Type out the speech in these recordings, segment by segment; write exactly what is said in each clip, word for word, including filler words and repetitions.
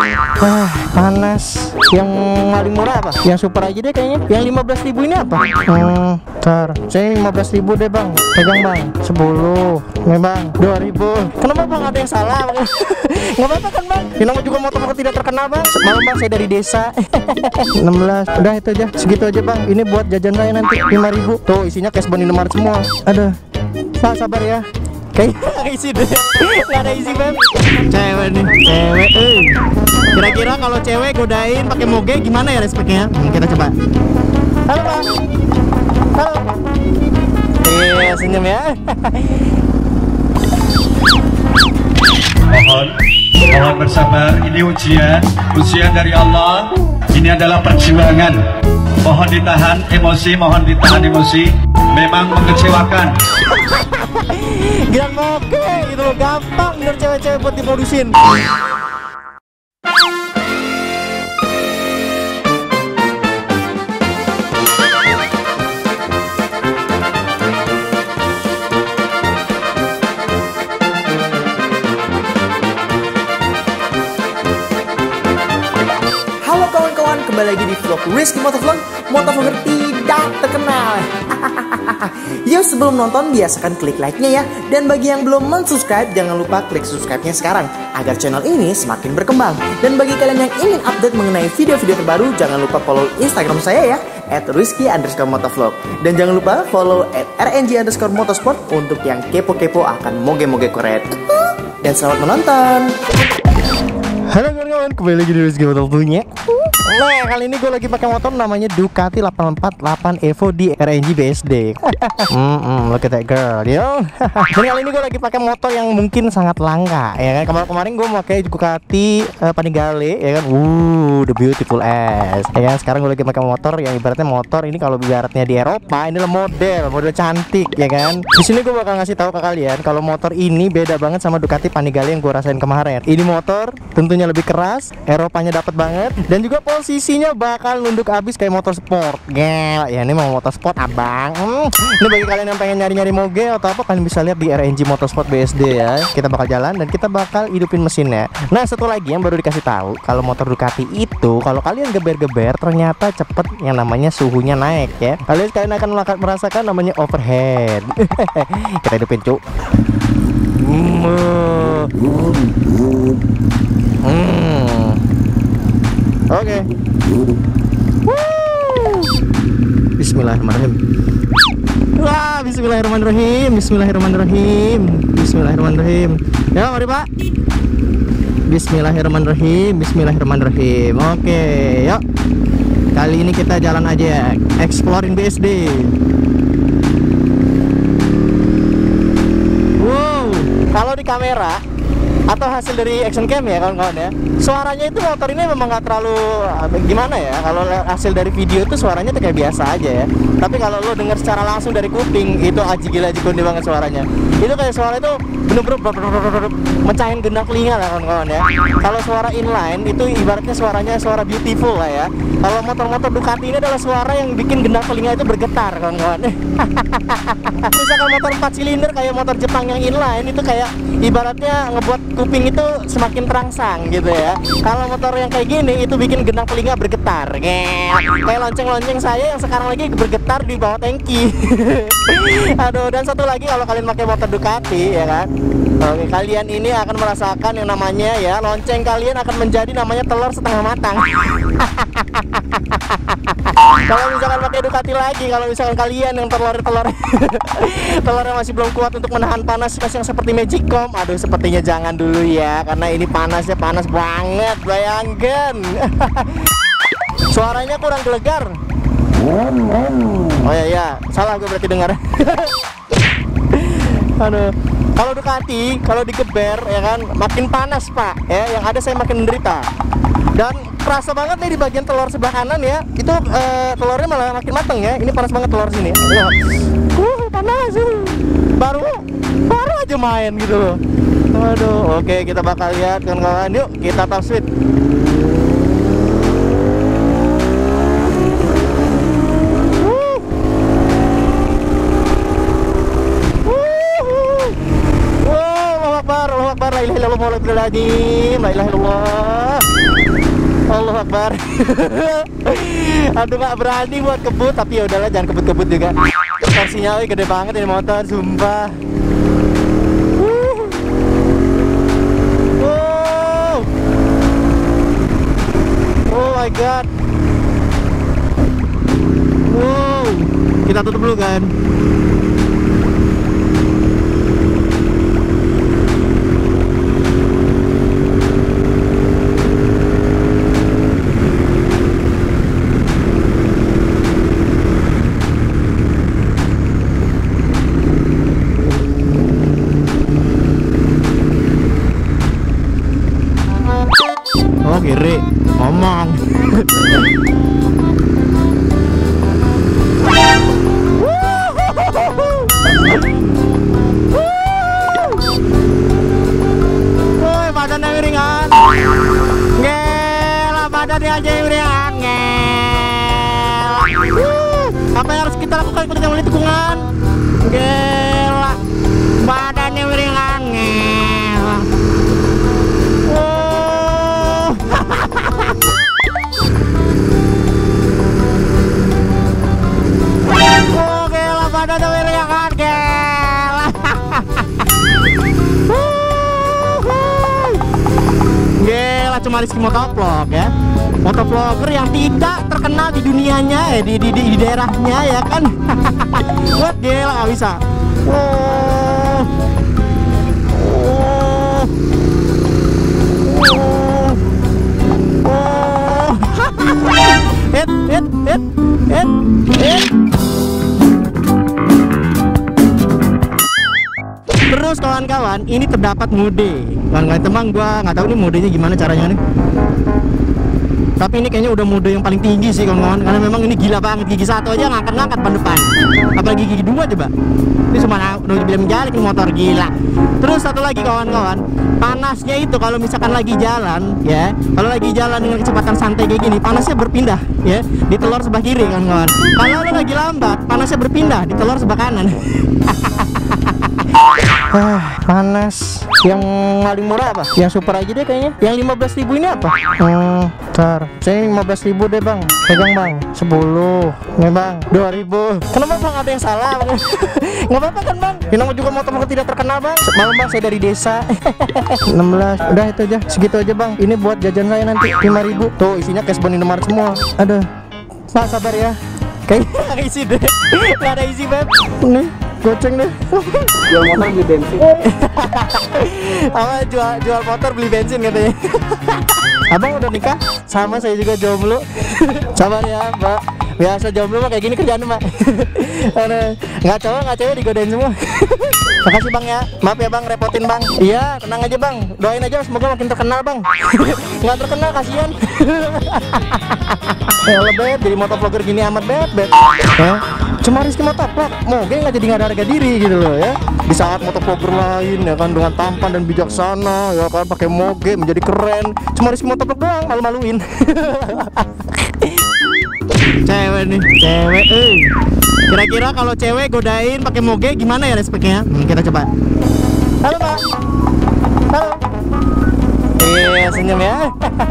Ah, panas. Yang paling murah apa? Yang super aja deh kayaknya. Yang lima belas ribu ini apa? Hmm, ntar saya lima belas ribu deh bang. Pegang bang. Sepuluh. Nih bang, dua ribu. Kenapa bang, ada yang salah? Nggak apa-apa kan bang? Ini namanya juga motor-motor tidak terkenal bang. Malam bang, saya dari desa. Enam belas. Udah itu aja. Segitu aja bang. Ini buat jajan saya nanti lima ribu. Tuh isinya cash bond Indomaret semua. Aduh. Sa sabar ya. Kayaknya isi deh. Nggak ada isi bang. Cewek nih. Cewek. Eh. Kira-kira kalau cewek godain pakai moge gimana ya respeknya? Hmm, kita coba. Halo bang. Halo. Iya senyum ya. Mohon, mohon bersabar. Ini ujian, ujian dari Allah. Ini adalah perjuangan. Mohon ditahan emosi, mohon ditahan emosi. Memang mengecewakan. Gila moge gitu loh, gampang bener cewek-cewek buat dimodusin. Kembali lagi di vlog Rizky Motovlog, motovlogger tidak terkenal. Yuk sebelum nonton biasakan klik like-nya ya. Dan bagi yang belum mensubscribe, jangan lupa klik subscribe-nya sekarang agar channel ini semakin berkembang. Dan bagi kalian yang ingin update mengenai video-video terbaru, jangan lupa follow Instagram saya ya, at rizky underscore motovlog. Dan jangan lupa follow at rng underscore motorsport untuk yang kepo-kepo akan moge-moge keren. Dan selamat menonton. Halo kawan-kawan, kembali lagi di Rizky Motovlognya. Nah, kali ini gue lagi pakai motor namanya Ducati delapan empat delapan Evo di R N G B S D. Hmm, hmm, look at that girl, yo. Dan kali ini gue lagi pakai motor yang mungkin sangat langka, ya kan? Kemarin-kemarin gue pakai Ducati uh, Panigale, ya kan? Uh, the beautiful ass, ya kan? Sekarang gue lagi pakai motor yang ibaratnya motor ini kalau ibaratnya di Eropa ini adalah model, model cantik, ya kan? Di sini gue bakal ngasih tahu ke kalian kalau motor ini beda banget sama Ducati Panigale yang gue rasain kemarin. Ini motor tentunya lebih keras, Eropanya dapat banget, dan juga posisinya bakal nunduk abis kayak motor sport. Gel, ya ini mau motor sport abang. Hmm. Ini bagi kalian yang pengen nyari-nyari moge atau apa, kalian bisa lihat di R N G Motorsport B S D ya. Kita bakal jalan dan kita bakal hidupin mesinnya. Nah, satu lagi yang baru dikasih tahu, kalau motor Ducati itu kalau kalian geber-geber ternyata cepet yang namanya suhunya naik ya. Kalian kalian akan merasakan namanya overhead. Kita hidupin cuk. Hmm. Hmm. Oke. Okay. Bismillahirrahmanirrahim. Wah, bismillahirrahmanirrahim. Bismillahirrahmanirrahim. Bismillahirrahmanirrahim. Ya, mari Pak. Bismillahirrahmanirrahim. Bismillahirrahmanirrahim. Oke, okay, yuk. Kali ini kita jalan aja, exploring B S D. Wow, kalau di kamera atau hasil dari action cam ya kawan-kawan ya, suaranya itu motor ini memang nggak terlalu gimana ya. Kalau hasil dari video itu suaranya tuh kayak biasa aja ya, tapi kalau lo denger secara langsung dari kuping itu aji gila aji konde banget suaranya. Itu kayak suara itu bener-bener mecahin gendak telinga lah kawan-kawan ya. Kalau suara inline itu ibaratnya suaranya suara beautiful lah ya. Kalau motor-motor Ducati ini adalah suara yang bikin gendak telinga itu bergetar kawan-kawan. Misalkan motor empat silinder kayak motor Jepang yang inline itu kayak ibaratnya ngebuat kuping itu semakin terangsang gitu ya. Kalau motor yang kayak gini itu bikin genang telinga bergetar. Kayak lonceng-lonceng saya yang sekarang lagi bergetar di bawah tangki. Aduh, dan satu lagi kalau kalian pakai motor Ducati ya kan, oke, kalian ini akan merasakan yang namanya ya, lonceng kalian akan menjadi namanya telur setengah matang. Kalau misalkan pakai Ducati lagi, kalau misalkan kalian yang telur-telur telurnya masih belum kuat untuk menahan panas yang seperti Magicom, aduh sepertinya jangan dulu ya, karena ini panasnya panas banget, bayangkan. Suaranya kurang gelegar. Oh ya ya, salah gue berarti dengar. Aduh, kalau Ducati kalau digeber ya kan makin panas pak ya, yang ada saya makin menderita. Dan kerasa banget nih di bagian telur sebelah kanan ya, itu uh, telurnya malah makin mateng ya. Ini panas banget telur sini. Ya. Uh, panas. Baru baru aja main gitu loh. Waduh, oke kita bakal lihat kawan-kawan. Yuk kita top speed. La ilaha illallah, la ilaha illallah. Akbar. Aduh nggak berani buat kebut, tapi ya udahlah jangan kebut-kebut juga. Torsinya wih, gede banget ini motor, sumpah. Wow. Oh my god. Wow. Kita tutup dulu kan. Oh kiri, ngomong. Woi, badannya miringan. Gila, badannya aja miringan. Ngel. Apa yang harus kita lakukan ketika melihat tikungan? Gila, badannya miringan. Ngel. Oh gila, badannya miringan, gila. Gila, cuma Rizky Motovlog ya, motovlogger yang tidak terkenal di dunianya, eh, di, di, di, di daerahnya ya kan. Buat gila nggak bisa. Oh. Oh. Oh. Hit, hit, hit, hit, hit. Terus kawan-kawan, ini terdapat mode. Kawan-kawan teman gua nggak tahu nih modenya gimana caranya nih. Tapi ini kayaknya udah mode yang paling tinggi sih kawan-kawan, karena memang ini gila banget. Gigi satu aja ngangkat-ngangkat ban depan, apalagi gigi dua coba. Ini cuma udah dibilang jalik motor, gila. Terus satu lagi kawan-kawan, panasnya itu kalau misalkan lagi jalan ya, kalau lagi jalan dengan kecepatan santai kayak gini, panasnya berpindah ya di telur sebelah kiri kawan-kawan. Kalau lo lagi lambat, panasnya berpindah di telur sebelah kanan. Ah, panas. Yang paling murah apa? Yang super aja deh kayaknya. Yang lima belas ribu ini apa? Hmm, ntar saya lima belas ribu deh bang. Pegang bang. Sepuluh nih bang. Dua ribu. Kenapa bang, ada yang salah bang? Nggak apa-apa kan bang, ini juga motor-motor tidak terkenal bang. Malam bang, saya dari desa. Enam belas. Udah itu aja, segitu aja bang. Ini buat jajan saya nanti lima ribu. Tuh isinya cash bon Indomaret semua. Aduh pak, sabar ya. Kayaknya nggak isi deh. Nggak ada isi beb. Nih goceng deh. Jual motor beli bensin. Apa jual jual motor beli bensin katanya. Abang udah nikah? Sama, saya juga jomblo. Sabar ya mbak, biasa jomblo mah kayak gini kerjaan mbak. Nggak cowok nggak cewek digodain semua. Makasih bang ya, maaf ya bang repotin bang. Iya tenang aja bang, doain aja semoga makin terkenal bang. Nggak terkenal kasihan. Ya beb, jadi motovlogger gini amat beb beb ya. Cuma Rizky Motovlog, moge nggak jadi nggak ada harga diri gitu loh ya. Di saat motovlogger lain ya kan dengan tampan dan bijaksana ya kan, pakai moge menjadi keren. Cuma Rizky Motovlog doang malu-maluin. Cewek nih, cewek eh. Kira-kira kalau cewek godain pakai moge gimana ya respeknya? Hmm, kita coba. Halo pak. Halo. Iya senyum ya.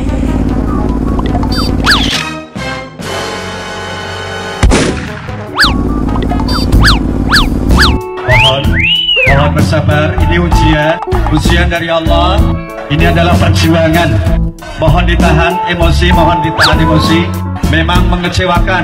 Mohon, mohon bersabar. Ini ujian, ujian dari Allah. Ini adalah perjuangan. Mohon ditahan emosi, mohon ditahan emosi. Memang mengecewakan.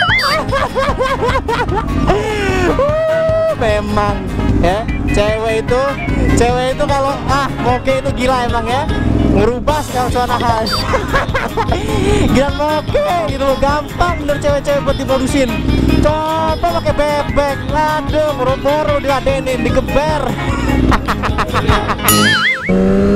Memang ya, cewek itu, cewek itu kalau ah moge itu gila emang ya, ngerubah segala suara hal. Gila moge gitu loh, gampang bener cewek-cewek buat dimodusin. Coba pakai bebek, aduh moro-moro diladenin, digeber.